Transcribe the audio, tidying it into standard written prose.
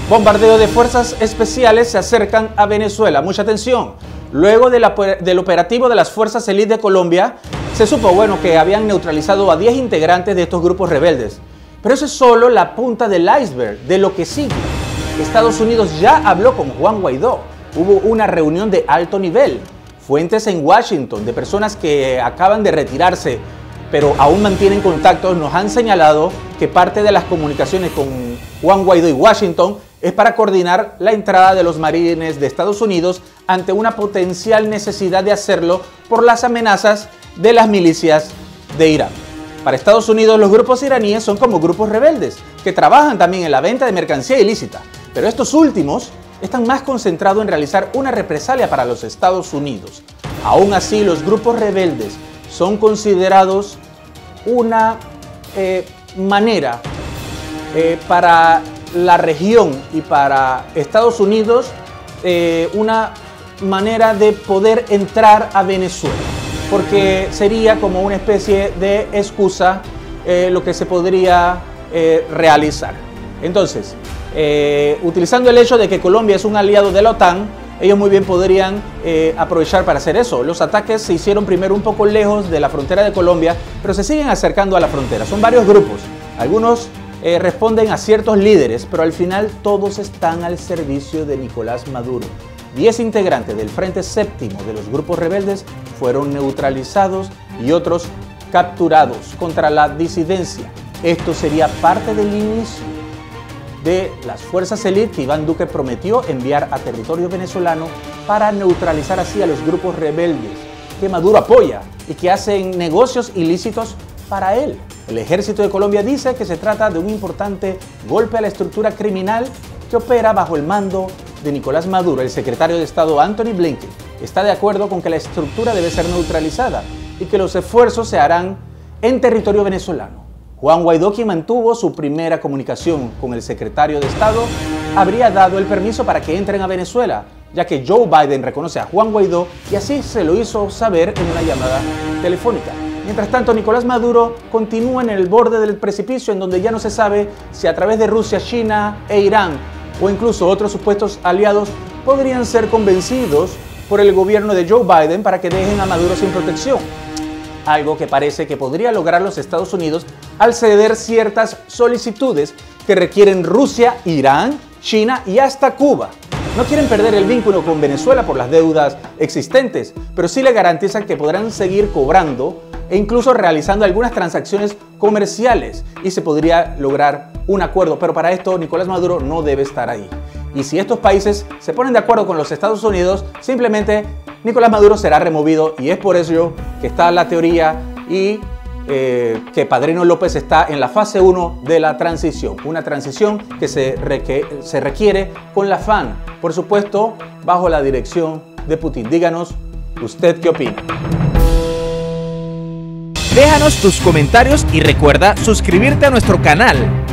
Bombardeo de fuerzas especiales se acercan a Venezuela. Mucha atención. Luego del operativo de las fuerzas élite de Colombia, se supo, que habían neutralizado a 10 integrantes de estos grupos rebeldes. Pero eso es solo la punta del iceberg de lo que sigue. Estados Unidos ya habló con Juan Guaidó. Hubo una reunión de alto nivel. Fuentes en Washington de personas que acaban de retirarse, pero aún mantienen contactos, nos han señalado que parte de las comunicaciones con Juan Guaidó y Washington es para coordinar la entrada de los marines de Estados Unidos ante una potencial necesidad de hacerlo por las amenazas de las milicias de Irán. Para Estados Unidos, los grupos iraníes son como grupos rebeldes que trabajan también en la venta de mercancía ilícita, pero estos últimos están más concentrados en realizar una represalia para los Estados Unidos. Aún así, los grupos rebeldes son considerados una manera para la región y para Estados Unidos, una manera de poder entrar a Venezuela, porque sería como una especie de excusa lo que se podría realizar. Entonces, utilizando el hecho de que Colombia es un aliado de la OTAN, ellos muy bien podrían aprovechar para hacer eso. Los ataques se hicieron primero un poco lejos de la frontera de Colombia, pero se siguen acercando a la frontera. Son varios grupos. Algunos responden a ciertos líderes, pero al final todos están al servicio de Nicolás Maduro. 10 integrantes del Frente Séptimo de los grupos rebeldes fueron neutralizados y otros capturados contra la disidencia. Esto sería parte del inicio de las fuerzas élite que Iván Duque prometió enviar a territorio venezolano para neutralizar así a los grupos rebeldes que Maduro apoya y que hacen negocios ilícitos para él. El ejército de Colombia dice que se trata de un importante golpe a la estructura criminal que opera bajo el mando de Nicolás Maduro. El secretario de Estado Antony Blinken está de acuerdo con que la estructura debe ser neutralizada y que los esfuerzos se harán en territorio venezolano. Juan Guaidó, quien mantuvo su primera comunicación con el secretario de Estado, habría dado el permiso para que entren a Venezuela, ya que Joe Biden reconoce a Juan Guaidó y así se lo hizo saber en una llamada telefónica. Mientras tanto, Nicolás Maduro continúa en el borde del precipicio, en donde ya no se sabe si a través de Rusia, China e Irán o incluso otros supuestos aliados podrían ser convencidos por el gobierno de Joe Biden para que dejen a Maduro sin protección. Algo que parece que podría lograr los Estados Unidos al ceder ciertas solicitudes que requieren Rusia, Irán, China y hasta Cuba. No quieren perder el vínculo con Venezuela por las deudas existentes, pero sí le garantizan que podrán seguir cobrando e incluso realizando algunas transacciones comerciales y se podría lograr un acuerdo, pero para esto Nicolás Maduro no debe estar ahí. Y si estos países se ponen de acuerdo con los Estados Unidos, simplemente Nicolás Maduro será removido y es por ello que está la teoría y que Padrino López está en la fase 1 de la transición. Una transición que se requiere con la FARC, por supuesto, bajo la dirección de Putin. Díganos, ¿usted qué opina? Déjanos tus comentarios y recuerda suscribirte a nuestro canal.